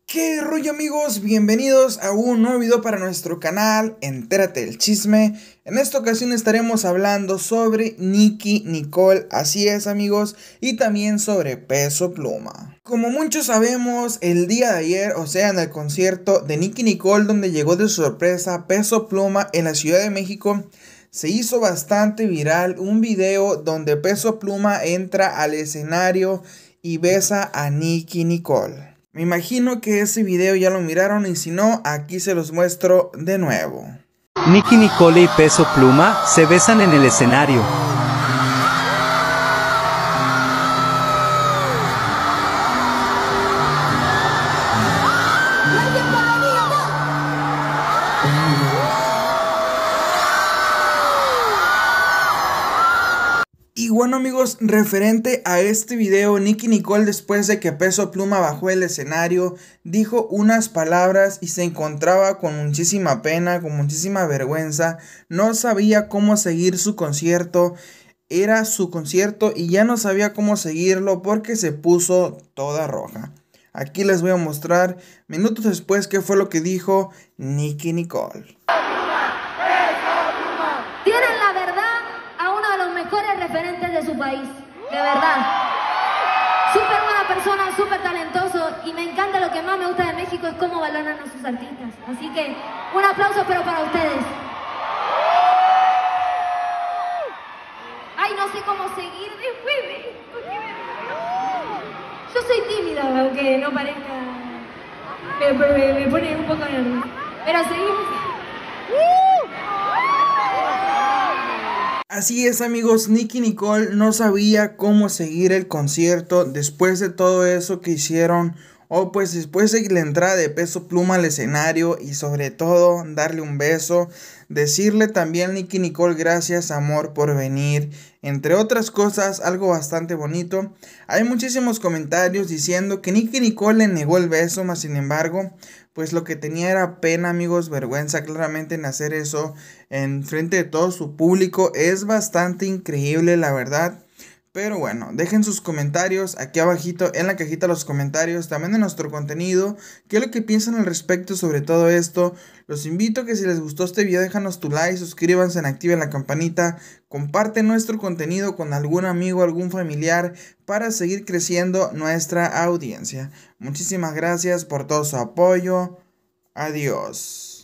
¿Qué rollo, amigos? Bienvenidos a un nuevo video para nuestro canal Entérate del Chisme. En esta ocasión estaremos hablando sobre Nicki Nicole, así es, amigos, y también sobre Peso Pluma. Como muchos sabemos, el día de ayer, o sea en el concierto de Nicki Nicole, donde llegó de sorpresa Peso Pluma en la Ciudad de México, se hizo bastante viral un video donde Peso Pluma entra al escenario y besa a Nicki Nicole. Me imagino que ese video ya lo miraron y si no, aquí se los muestro de nuevo. Nicki Nicole y Peso Pluma se besan en el escenario. Y bueno, amigos, referente a este video, Nicki Nicole, después de que Peso Pluma bajó el escenario, dijo unas palabras y se encontraba con muchísima pena, con muchísima vergüenza. No sabía cómo seguir su concierto. Era su concierto y ya no sabía cómo seguirlo porque se puso toda roja. Aquí les voy a mostrar minutos después qué fue lo que dijo Nicki Nicole. Tienen la verdad a uno de los mejores referentes de su país, de verdad. Súper buena persona, súper talentoso, y me encanta. Lo que más me gusta de México es cómo valoran a sus artistas. Así que un aplauso, pero para ustedes. Ay, no sé cómo seguir después de esto. Yo soy tímida, aunque no parezca. Me pone un poco nerviosa. Pero seguimos. Así es, amigos, Nicki Nicole no sabía cómo seguir el concierto después de todo eso que hicieron, o pues después de la entrada de Peso Pluma al escenario y sobre todo darle un beso, decirle también Nicki Nicole gracias amor por venir, entre otras cosas, algo bastante bonito. Hay muchísimos comentarios diciendo que Nicki Nicole le negó el beso, mas sin embargo, pues lo que tenía era pena, amigos, vergüenza claramente en hacer eso en frente de todo su público. Es bastante increíble, la verdad. Pero bueno, dejen sus comentarios aquí abajito en la cajita de los comentarios, también de nuestro contenido, qué es lo que piensan al respecto sobre todo esto. Los invito a que si les gustó este video, déjanos tu like, suscríbanse, activen la campanita, comparten nuestro contenido con algún amigo, algún familiar, para seguir creciendo nuestra audiencia. Muchísimas gracias por todo su apoyo. Adiós.